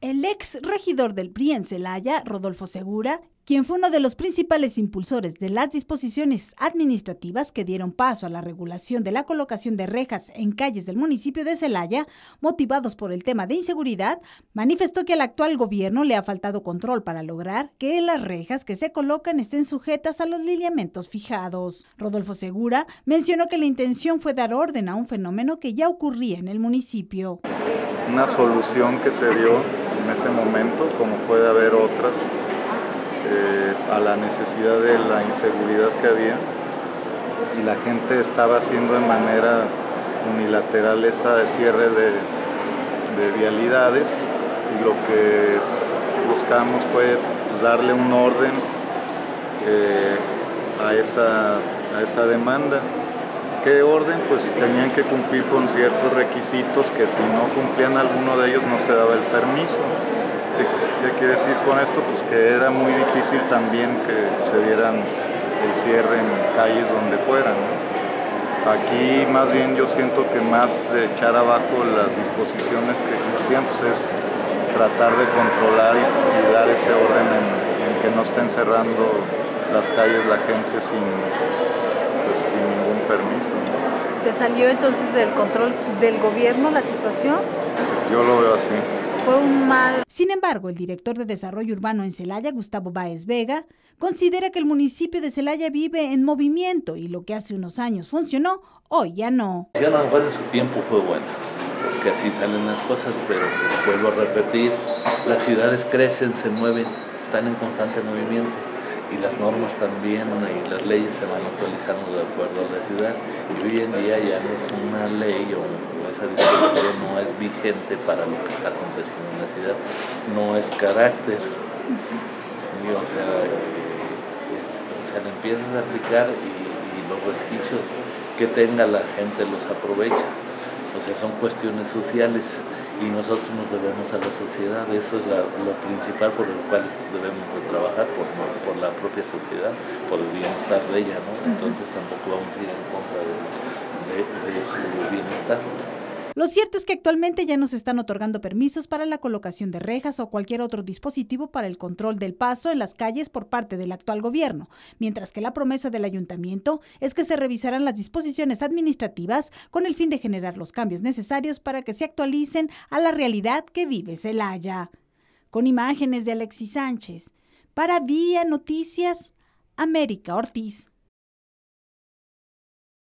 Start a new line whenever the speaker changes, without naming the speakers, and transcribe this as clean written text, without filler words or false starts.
El ex regidor del PRI en Celaya, Rodolfo Segura, quien fue uno de los principales impulsores de las disposiciones administrativas que dieron paso a la regulación de la colocación de rejas en calles del municipio de Celaya, motivados por el tema de inseguridad, manifestó que al actual gobierno le ha faltado control para lograr que las rejas que se colocan estén sujetas a los lineamientos fijados. Rodolfo Segura mencionó que la intención fue dar orden a un fenómeno que ya ocurría en el municipio.
Una solución que se dio en ese momento, como puede haber otras, a la necesidad de la inseguridad que había, y la gente estaba haciendo de manera unilateral ese cierre de vialidades, y lo que buscamos fue darle un orden a esa demanda. ¿Qué orden? Pues tenían que cumplir con ciertos requisitos que si no cumplían alguno de ellos no se daba el permiso. ¿Qué quiere decir con esto? Pues que era muy difícil también que se dieran el cierre en calles donde fueran, ¿no? Aquí más bien yo siento que más de echar abajo las disposiciones que existían, pues es tratar de controlar y dar ese orden en que no estén cerrando las calles la gente sin ningún permiso, ¿no?
¿Se salió entonces del control del gobierno la situación?
Sí, yo lo veo así.
Fue un mal.
Sin embargo, el director de Desarrollo Urbano en Celaya, Gustavo Báez Vega, considera que el municipio de Celaya vive en movimiento y lo que hace unos años funcionó, hoy ya no.
Ya a lo mejor en su tiempo fue bueno, porque así salen las cosas, pero vuelvo a repetir, las ciudades crecen, se mueven, están en constante movimiento. Y las normas también y las leyes se van actualizando de acuerdo a la ciudad, y hoy en día ya no es una ley o esa disposición no es vigente para lo que está aconteciendo en la ciudad, no es carácter, ¿sí? O sea, le empiezas a aplicar y los resquicios que tenga la gente los aprovecha, o sea, son cuestiones sociales. Y nosotros nos debemos a la sociedad, eso es lo principal por el cual debemos de trabajar, por la propia sociedad, por el bienestar de ella, ¿no? Entonces tampoco vamos a ir en contra de su bienestar.
Lo cierto es que actualmente ya no se están otorgando permisos para la colocación de rejas o cualquier otro dispositivo para el control del paso en las calles por parte del actual gobierno, mientras que la promesa del ayuntamiento es que se revisarán las disposiciones administrativas con el fin de generar los cambios necesarios para que se actualicen a la realidad que vive Celaya. Con imágenes de Alexis Sánchez, para Vía Noticias, América Ortiz.